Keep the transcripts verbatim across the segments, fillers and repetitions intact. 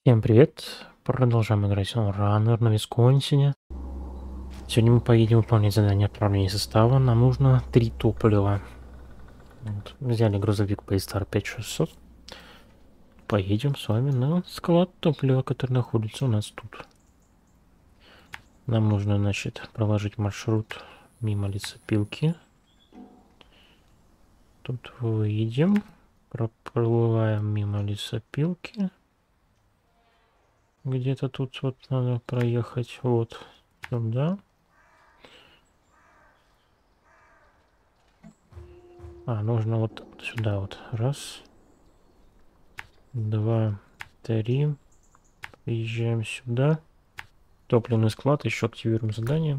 Всем привет! Продолжаем играть в Runner на Висконсине. Сегодня мы поедем выполнять задание отправления состава. Нам нужно три топлива. Вот. Взяли грузовик Paystar пять шестьсот. Поедем с вами на склад топлива, который находится у нас тут. Нам нужно, значит, проложить маршрут мимо лесопилки. Тут выедем, проплываем мимо лесопилки. Где-то тут вот надо проехать вот сюда. А, нужно вот сюда вот. Раз. Два. Три. Приезжаем сюда. Топливный склад. Еще активируем задание.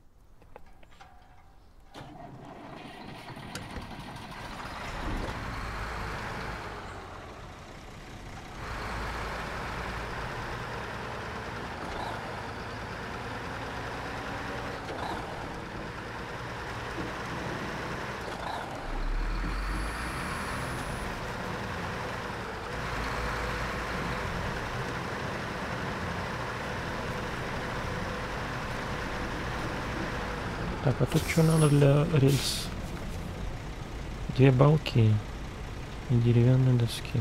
Так, а тут что надо для рельс? Две балки и деревянные доски.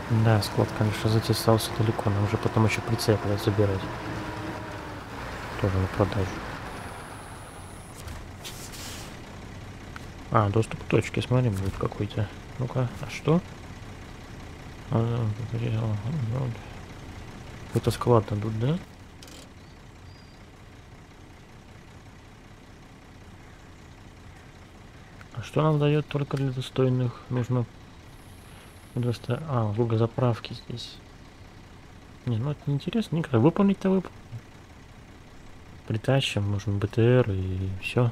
Да, склад, конечно, затесался далеко. Нам же потом еще прицеп забирать. Тоже на продажу. А, доступ к точке, смотри, будет какой-то. Ну-ка, а что? Какой-то склад тут, да? А что нам дает только для достойных? Нужно... А, заправки здесь. Не, ну это неинтересно. Никогда выполнить-то выполнить. Притащим, нужен БТР и все.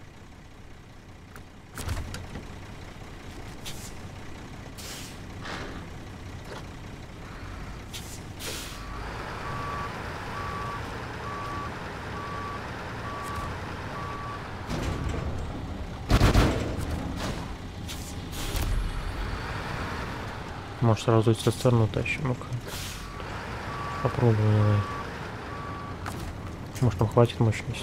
Может сразу со стороны тащим. Ну-ка. Попробуем, давай. Может, нам хватит мощности.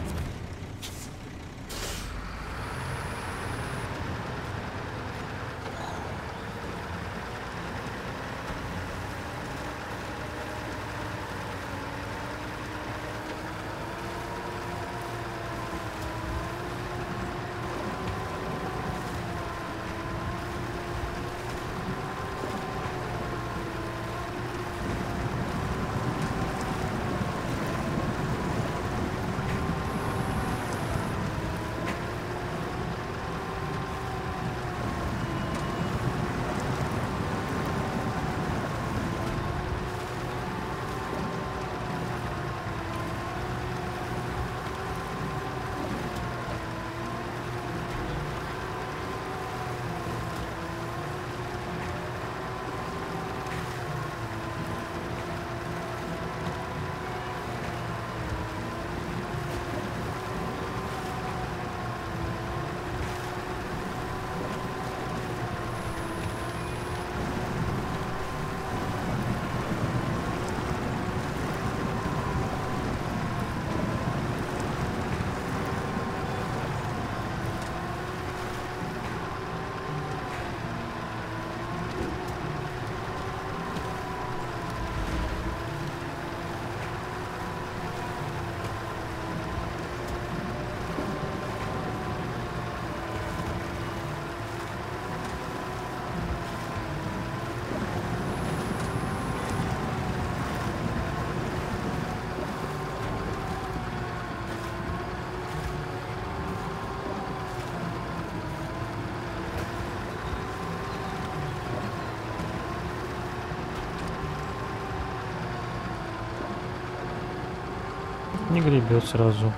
Не гребет сразу.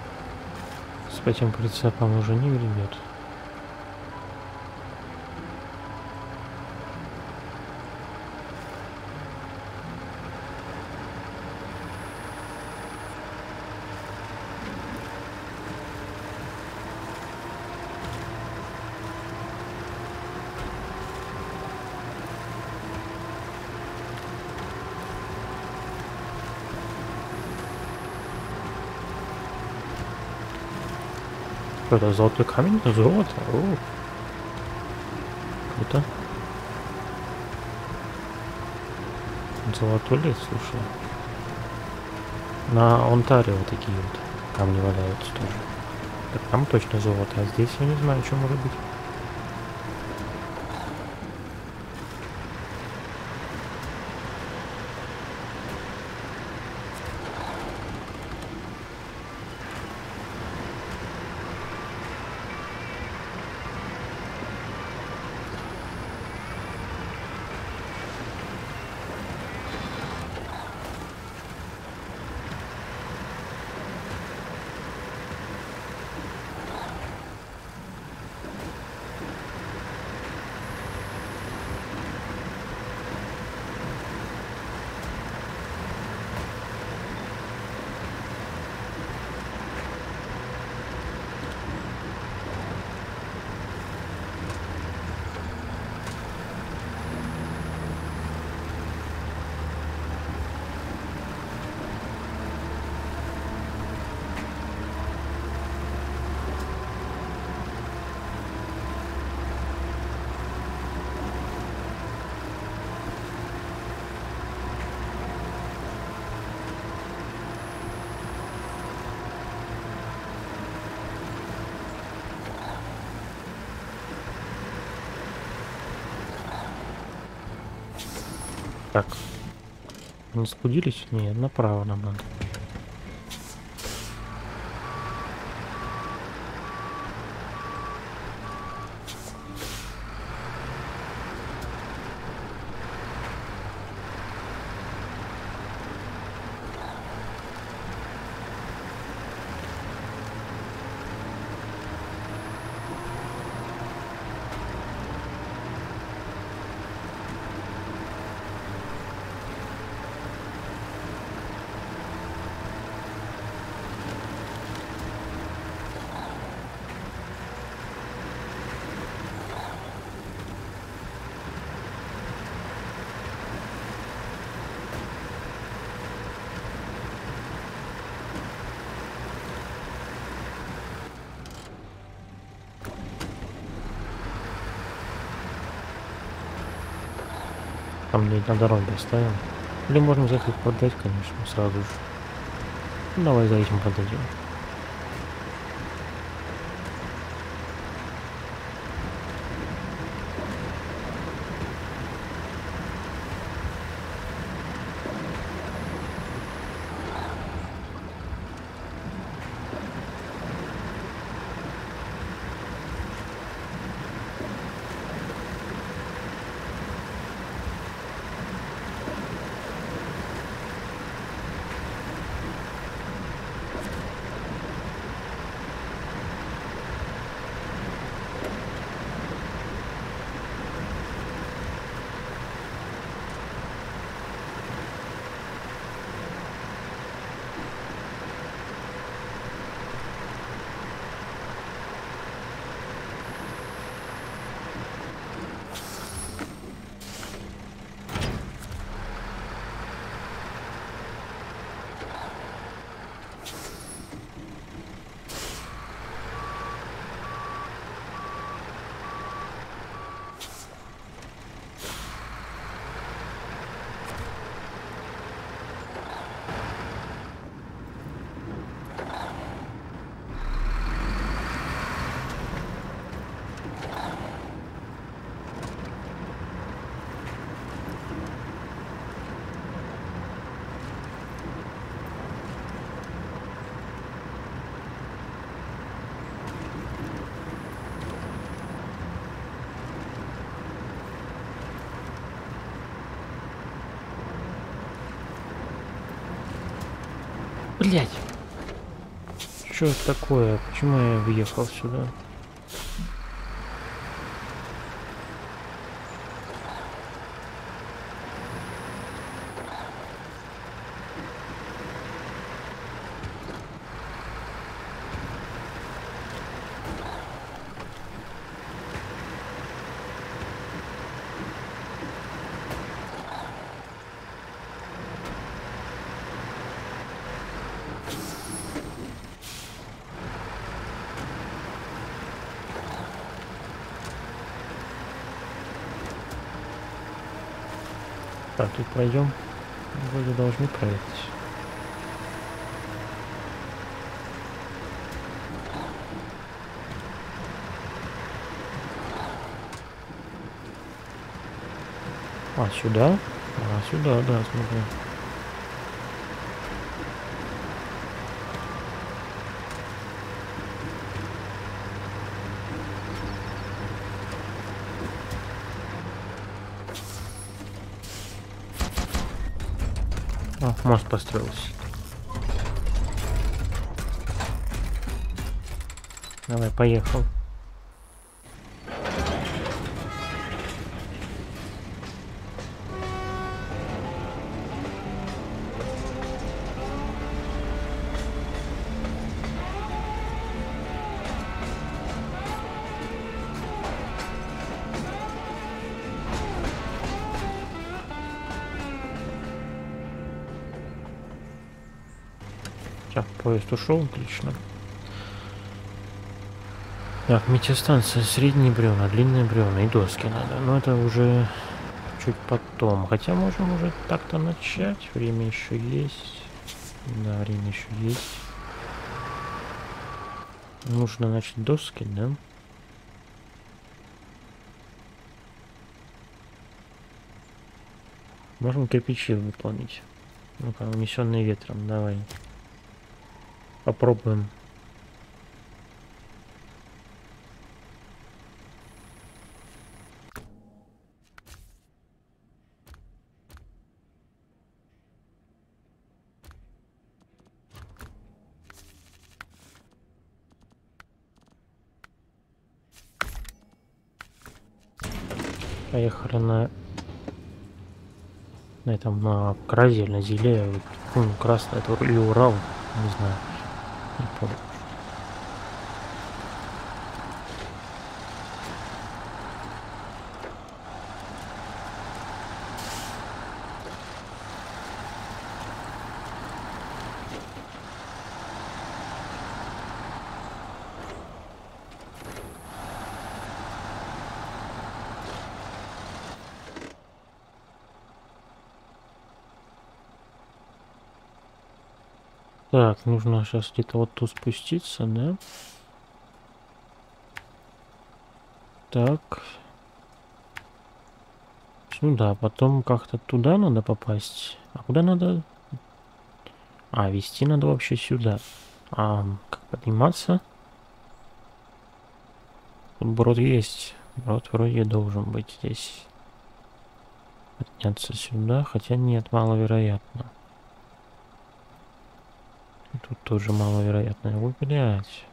С этим прицепом уже не гребет. Это золотой камень? Золото? О. Круто. Золотой лес, слушай. На Онтарио такие вот камни валяются тоже. Так там точно золото, а здесь я не знаю, что может быть. Так. Не сплудились? Нет, направо нам надо. Там не на дороге оставим. Или можем заехать подать, конечно, сразу же. Ну, давай заедем подадим. Блять! Что это такое? Почему я въехал сюда? Так, тут пройдем. Вроде должны проехать. А, сюда? А, сюда, да, смотри. А, мост построился. Давай, поехал. Так, поезд ушел, отлично. Так, метеостанция, средние бревна, длинные бревна и доски надо. Но это уже чуть потом. Хотя можем уже так-то начать. Время еще есть. Да, время еще есть. Нужно начать доски, да? Можем кирпичи выполнить. Ну-ка, унесенные ветром, давай. Попробуем. Поехали на на этом на кразе, на зеле, вот, ну, красный, это или Урал, не знаю, не помню. Так, нужно сейчас где-то вот тут спуститься, да? Так. Ну да, потом как-то туда надо попасть. А куда надо? А, вести надо вообще сюда. А как подниматься? Тут брод есть. Брод вроде должен быть здесь. Подняться сюда, хотя нет, маловероятно. Тут тоже маловероятно. Ой, блядь.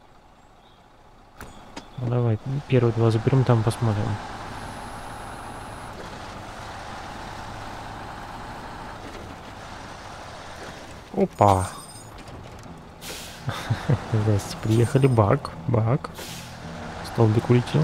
Ну, давай, первые два заберем, там посмотрим. Опа. Здрасте, приехали. Баг, баг. Столбик улетел.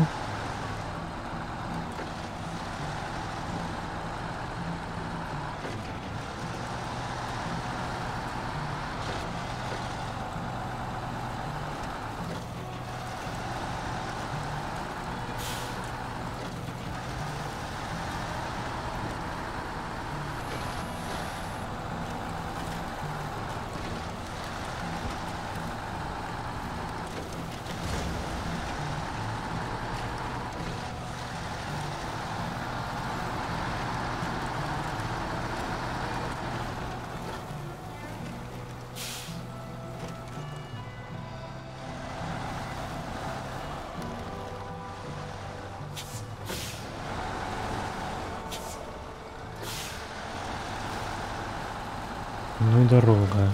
Ну и дорога.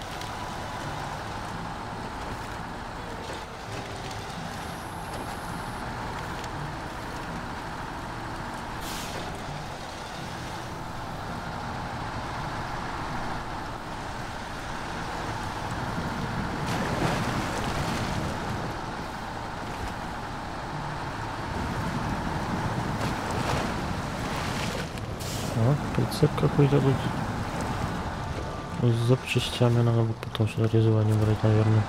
О, прицеп какой-то тут. С запчастями надо будет потом сюда резание брать, наверное.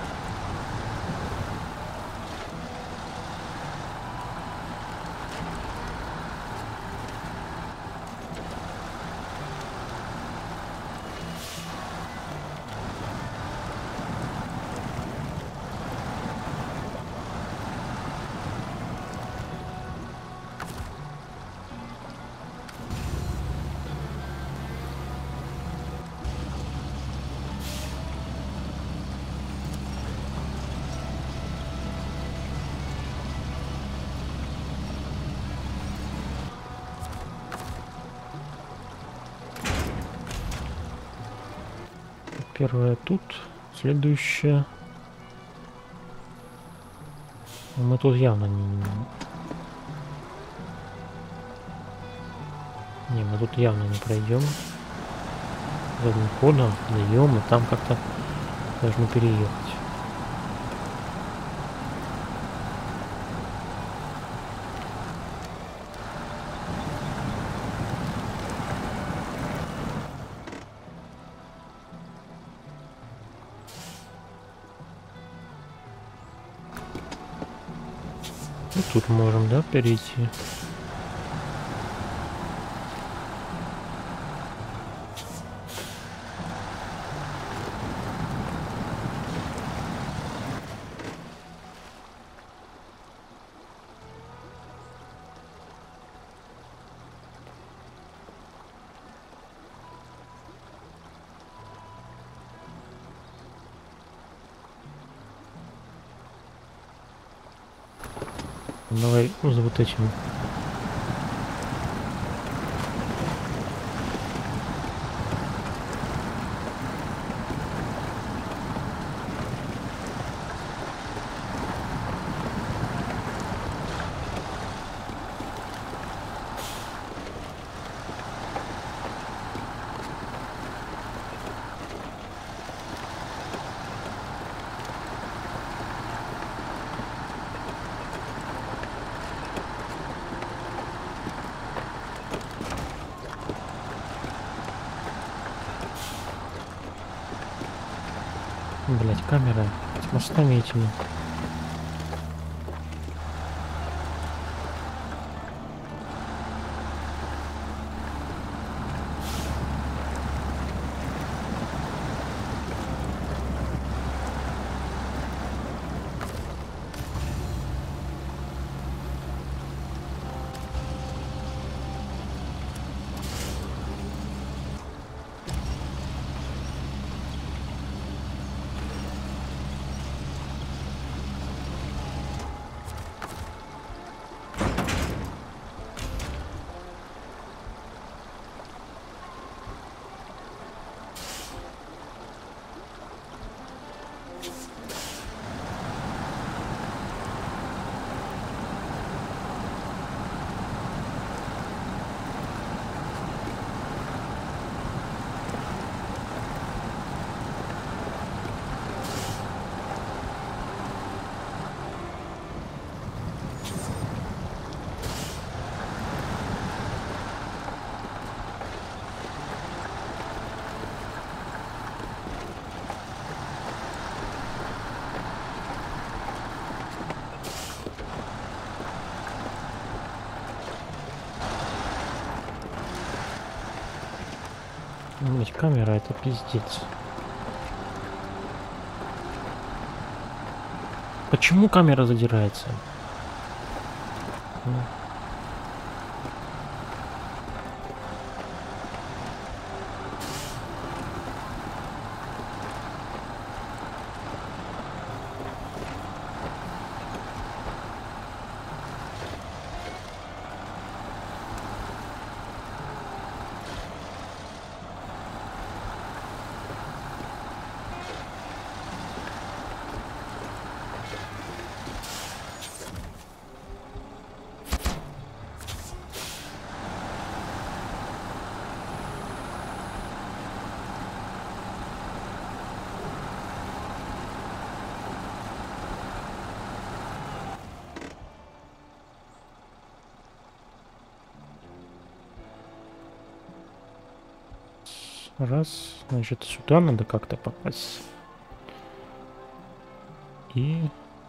Первая тут, следующая. Мы тут явно не... Не, мы тут явно не пройдем. Задним ходом даем, и там как-то должны переехать. И тут можем, да, перейти. Давай за вот этим. Блять, камера с мостами этими. Блять, камера это пиздец. Почему камера задирается? Ну. Раз, значит, сюда надо как-то попасть. И...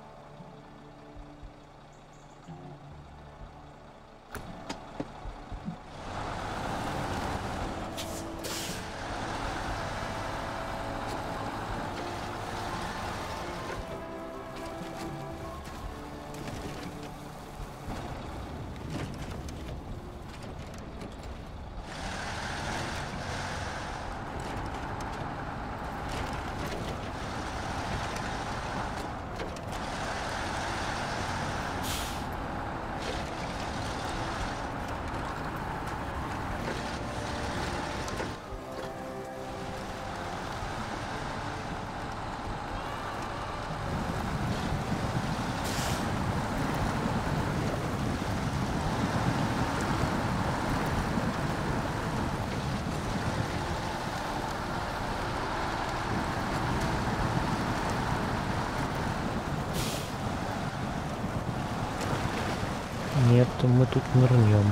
Нет, мы тут нырнем.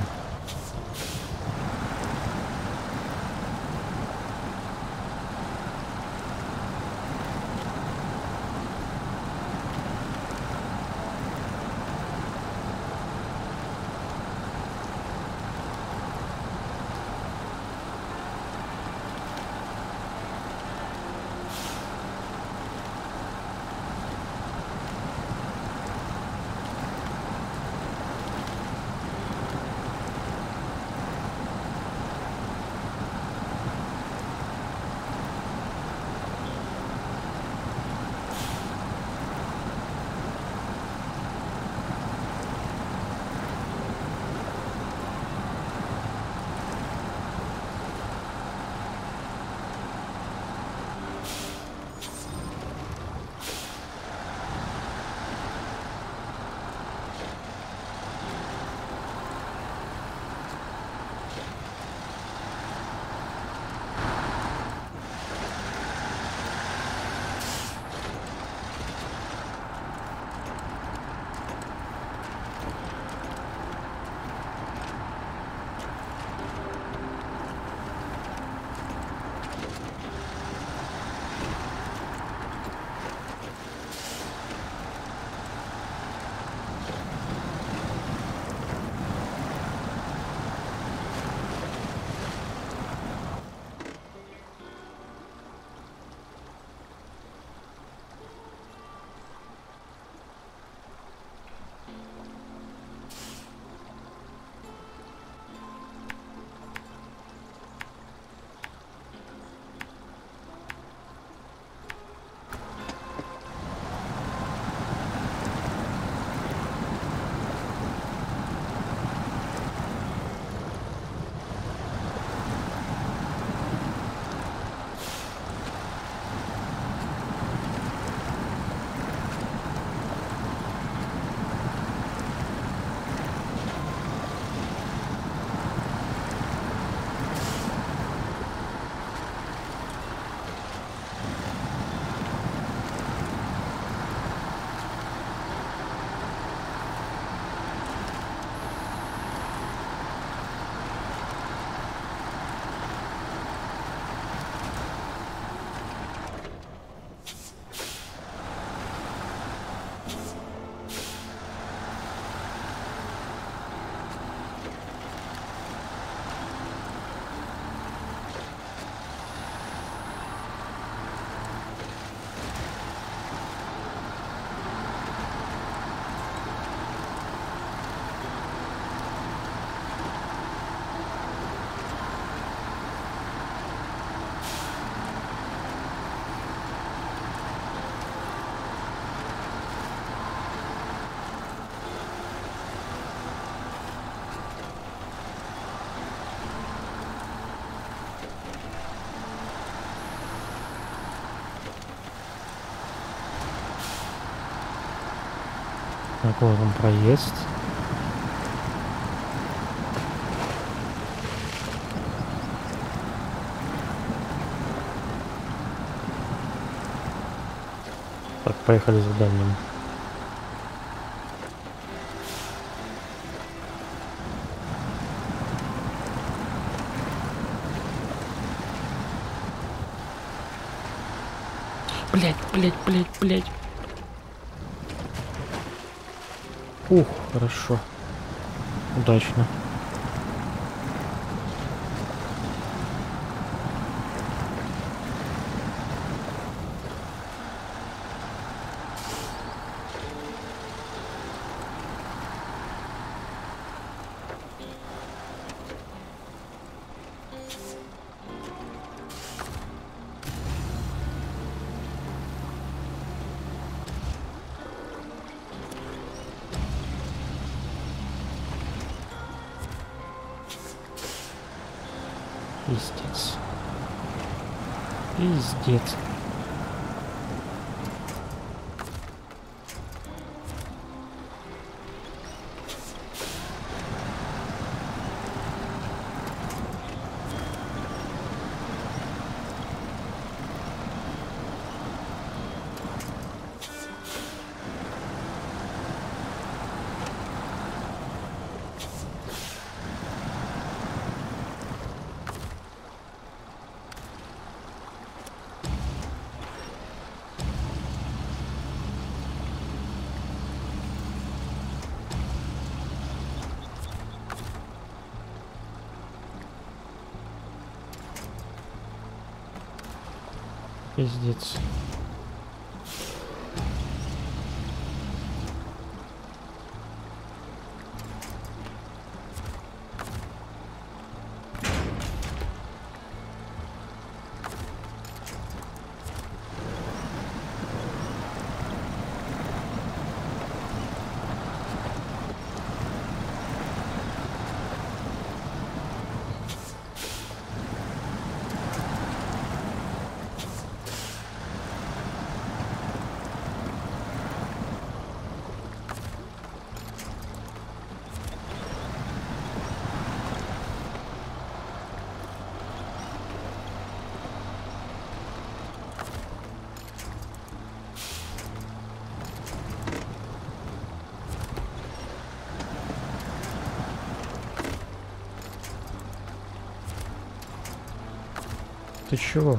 Так, вот он проезд. Так, поехали за дальним. Блять, блять, блять, блять. Ух, хорошо. Удачно. Пиздец. Пиздец. Пиздец. Ты чего?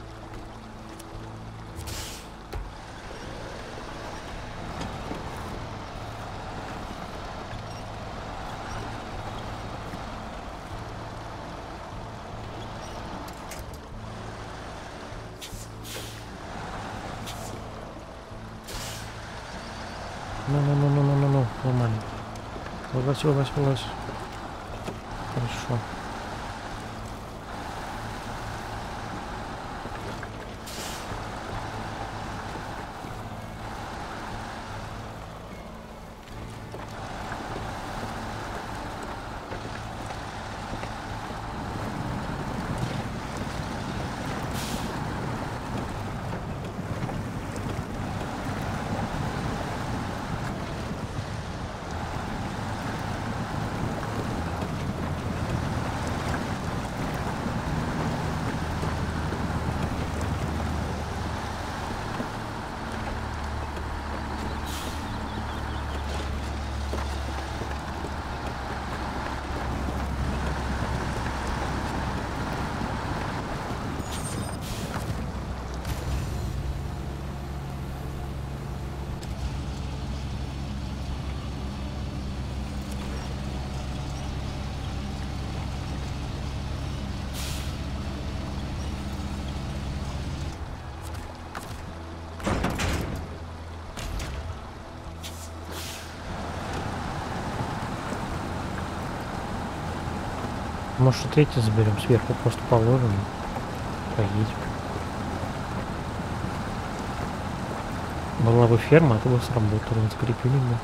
Ну-ну-ну-ну-ну-ну-ну, нормально. Вылазь, вылазь, вылазь. Хорошо. Может, третий заберем сверху, просто положим. Поедем. Была бы ферма, это бы сработало, закрепили бы.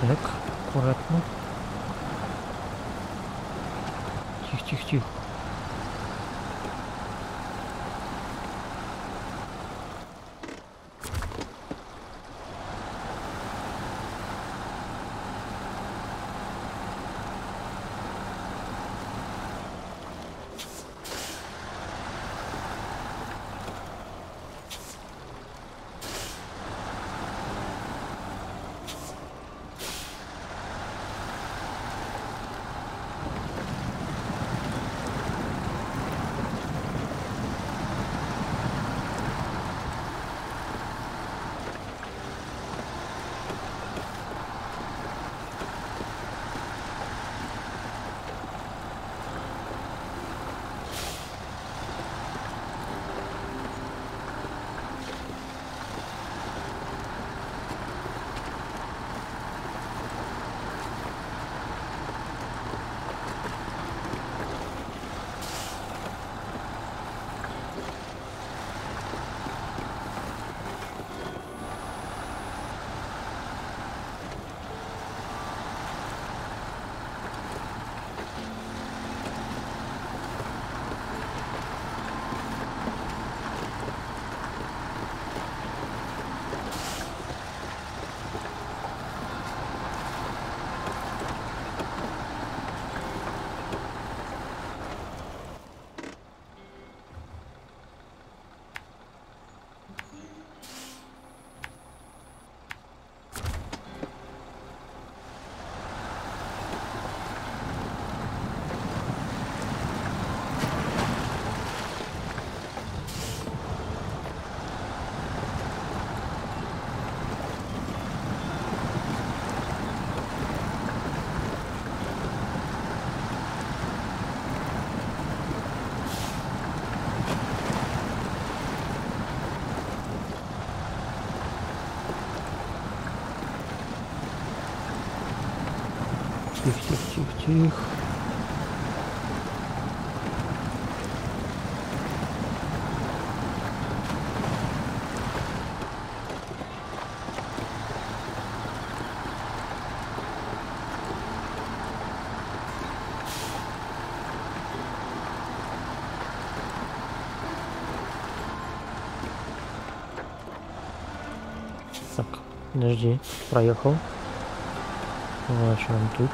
Так, аккуратно. Тихо, тихо, тихо. Тихо, тихо, тихо, тихо. Так, подожди, проехал. Поворачиваем тут.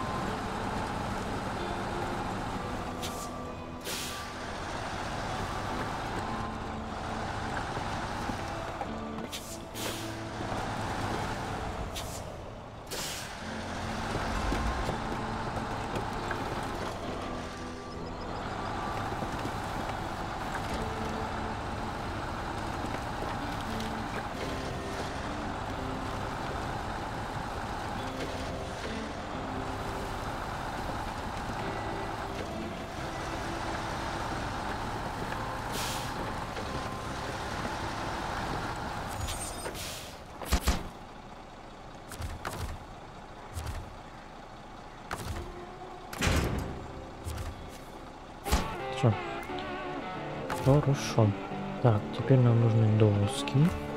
Все. Хорошо. Так, теперь нам нужны доски.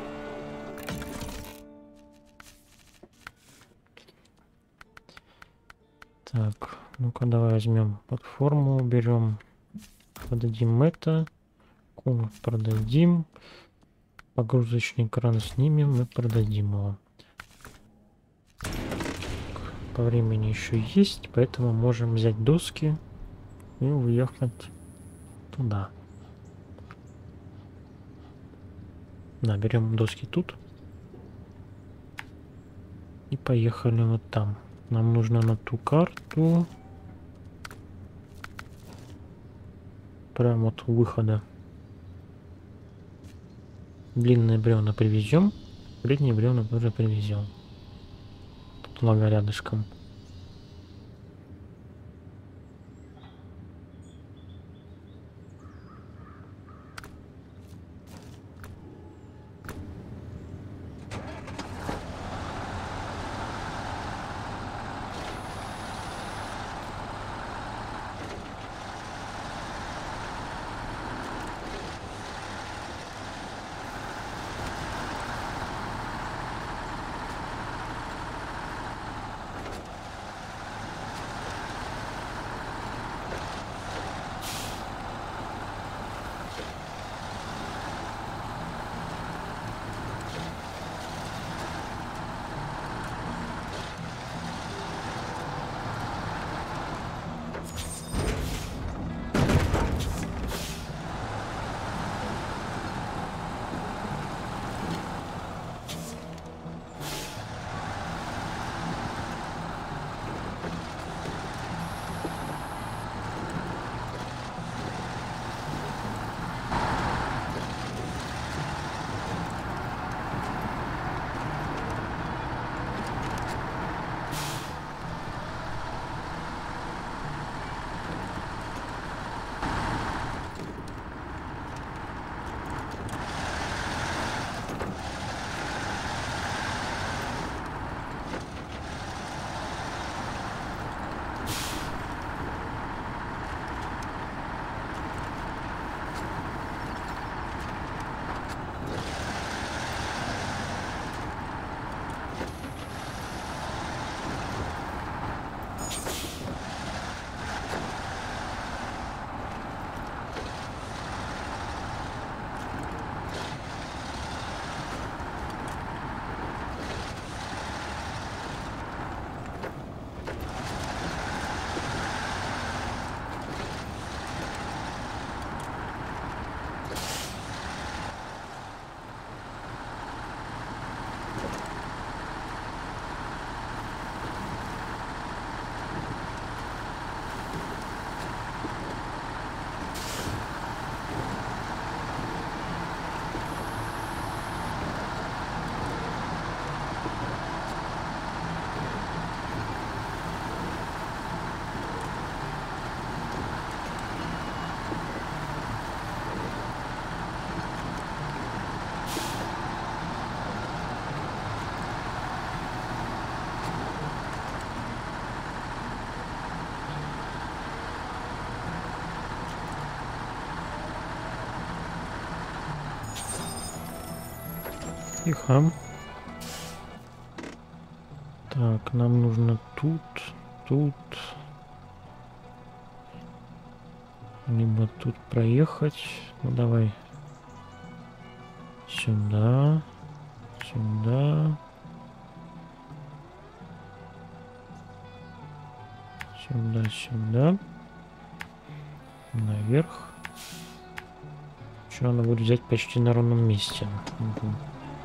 Так, ну-ка давай возьмем платформу, уберем, продадим это, комнат продадим, погрузочный кран снимем и продадим его. По времени еще есть, поэтому можем взять доски и уехать туда. Да, берем доски тут и поехали вот там. Нам нужно на ту карту прямо от выхода. Длинные бревна привезем, средние бревна тоже привезем. Тут много рядышком. Тихо. Так, нам нужно тут, тут, либо тут проехать. Ну давай сюда, сюда, сюда, сюда, наверх. Что надо будет взять почти на ровном месте. Угу.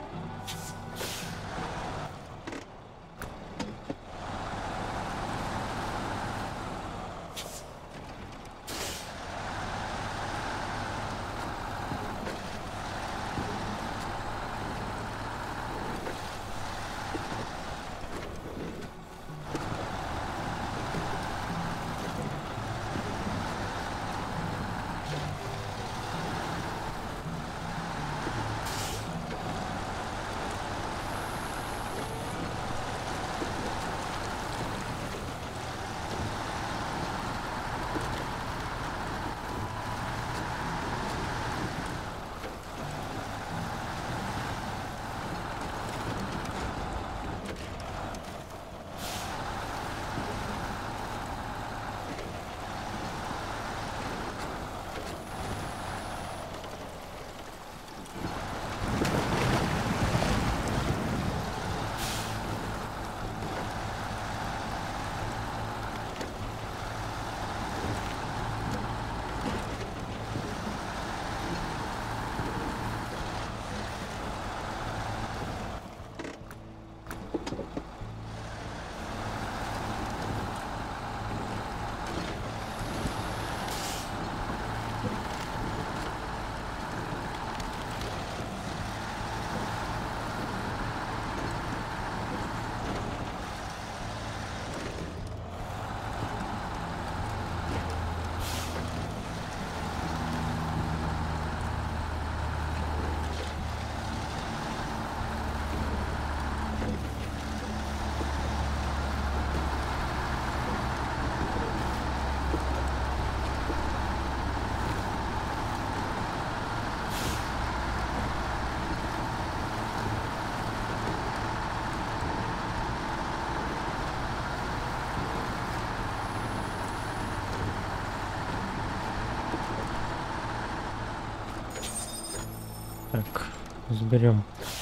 Так, заберем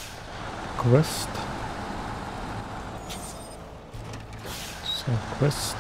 квест. Квест.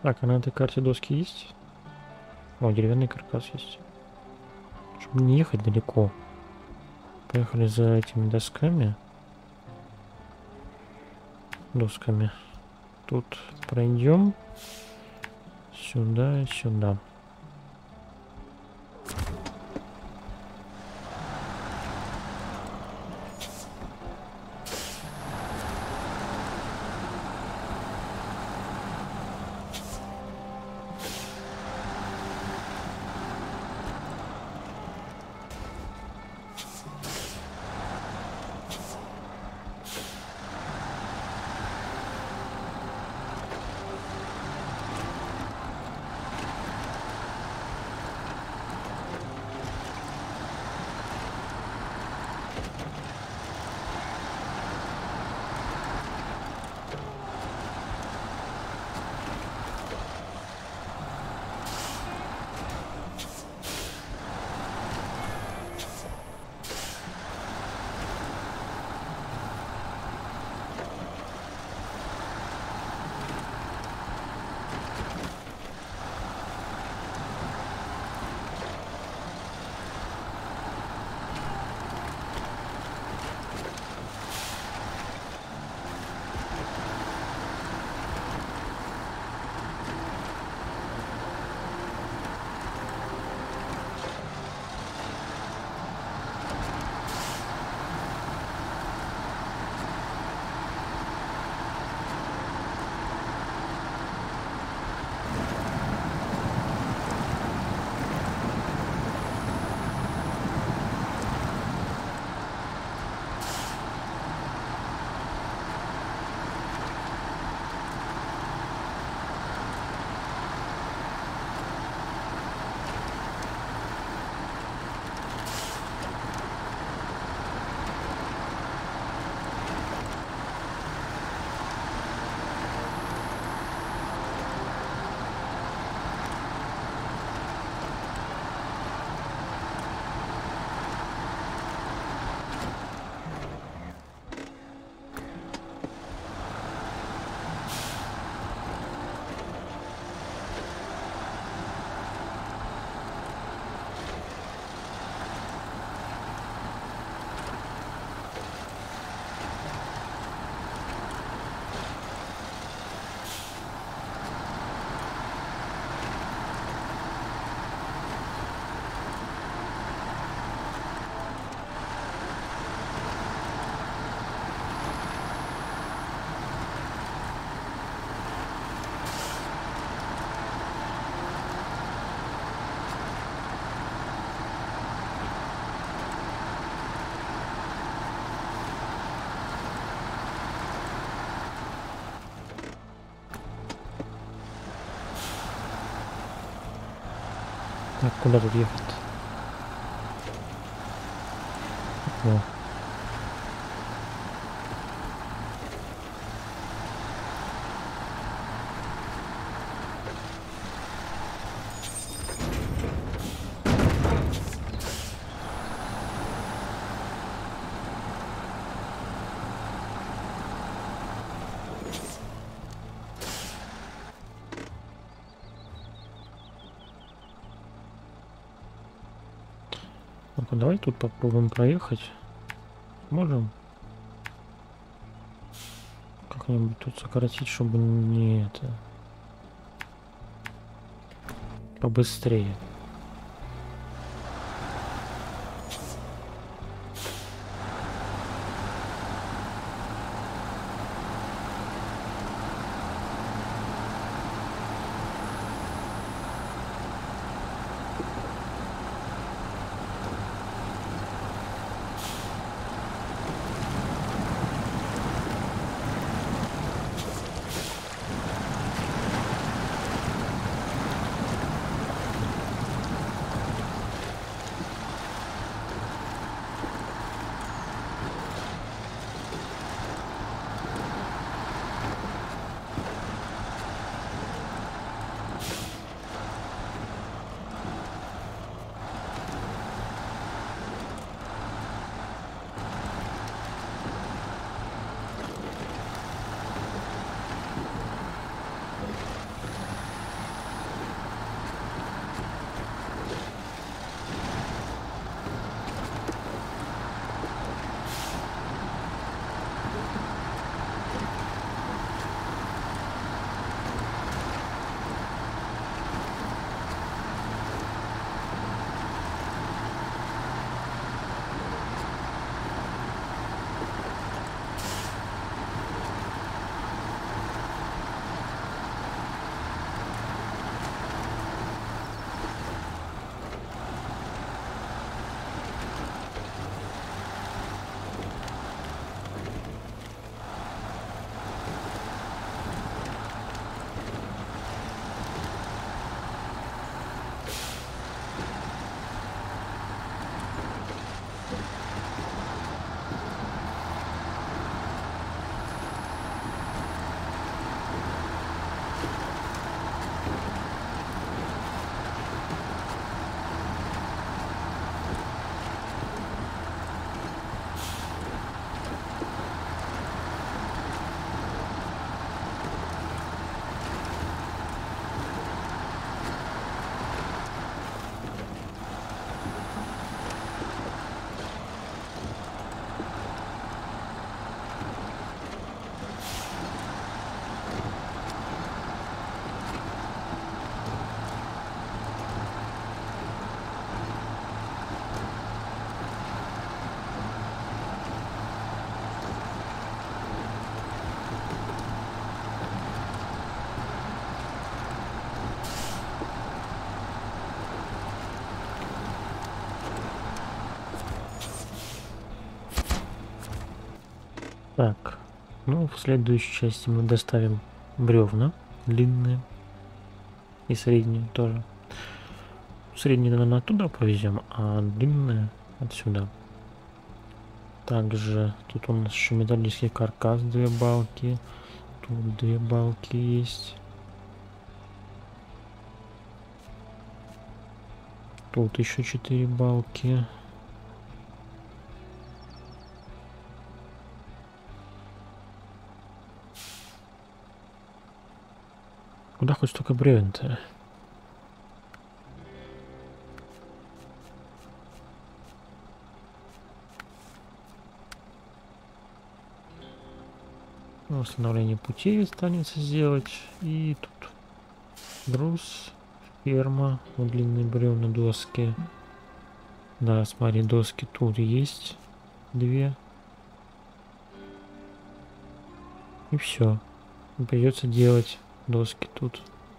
Так, а на этой карте доски есть? О, деревянный каркас есть. Чтобы не ехать далеко. Поехали за этими досками. Досками. Тут пройдем. Сюда и сюда. Так, куда тут ехать? О. Ну-ка, давай тут попробуем проехать. Можем как-нибудь тут сократить, чтобы не это побыстрее. Так, ну в следующей части мы доставим бревна длинные и средние тоже. Средние, наверное, оттуда повезем, а длинные отсюда. Также тут у нас еще металлический каркас, две балки. Тут две балки есть. Тут еще четыре балки. Куда хоть столько бревен-то? Восстановление путей останется сделать. И тут груз, ферма, вот длинные бревна, доски. Да, смотри, доски тут есть две. И все. Придется делать доски тут.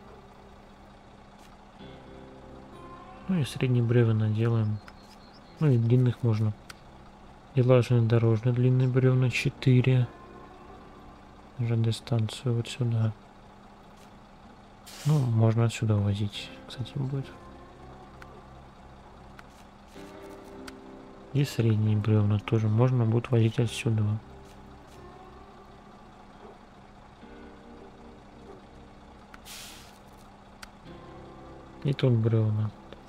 Ну и средние бревна делаем. Ну и длинных можно. И железнодорожные длинные бревна четыре. ЖД-станцию вот сюда. Ну, можно отсюда возить, кстати, будет. И средние бревна тоже можно будет возить отсюда. И тут бревна.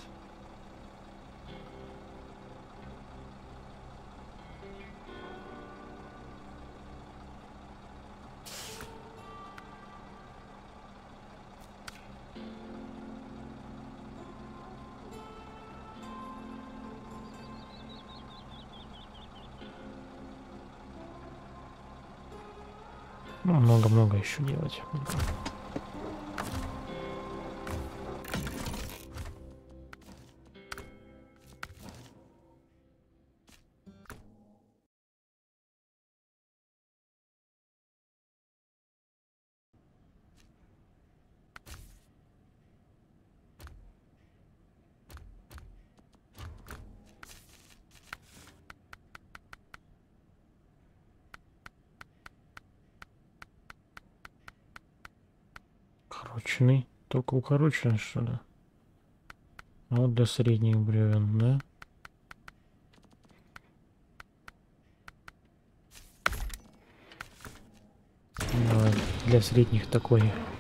Ну, много-много еще делать. Укороченный. Только укороченный, что ли? А вот для средних бревен, да? Давай, для средних такой